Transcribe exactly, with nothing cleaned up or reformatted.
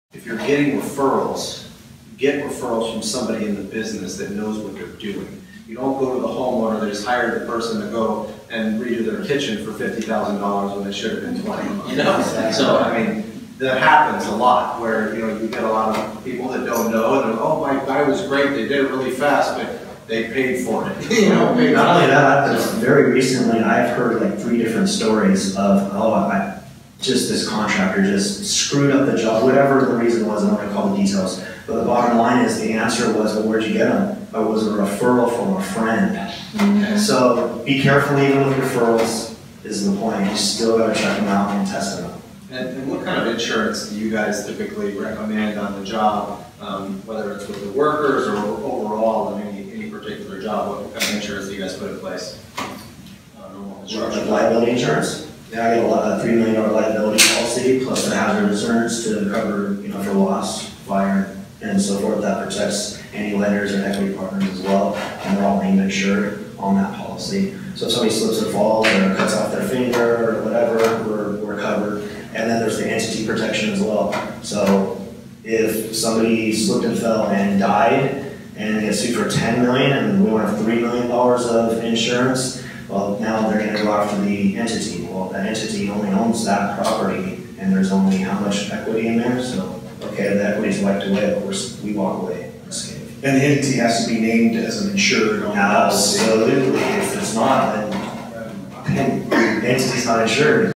If you're getting referrals, get referrals from somebody in the business that knows what they're doing. You don't go to the homeowner that has hired the person to go and redo their kitchen for fifty thousand dollars when it should have been twenty. You know, so I mean, that happens a lot where, you know, you get a lot of people that don't know and they're, oh, my guy was great, they did it really fast, but they paid for it. You know, paid Not only that, but very recently I've heard like three different stories of, oh, I just this contractor just screwed up the job, whatever the reason was. I'm not going to call the details. But the bottom line is the answer was, well, where'd you get them? It was a referral from a friend. Mm-hmm. So be careful even with referrals is the point. You still got to check them out and test them out. And, and what kind of insurance do you guys typically recommend on the job, um, whether it's with the workers or overall in any, any particular job? What kind of insurance do you guys put in place? Uh, normal insurance. Like liability insurance. Yeah, I get a, a three million dollar liability policy plus the hazard insurance to cover, you know, for loss, fire, and so forth. That protects any lenders or equity partners as well, and they're all named insured on that policy. So if somebody slips or falls or cuts off their finger or whatever, we're, we're covered. And then there's the entity protection as well. So if somebody slipped and fell and died and they get sued for ten million dollars and we want to have three million dollars of insurance, well, now they're going to go after the entity. Well, that entity only owns that property and there's only how much equity in there. So, okay, the equity's wiped away, but we're, we walk away unscathed. And the entity has to be named as an insured on the policy. Absolutely. If it's not, then the entity's not insured.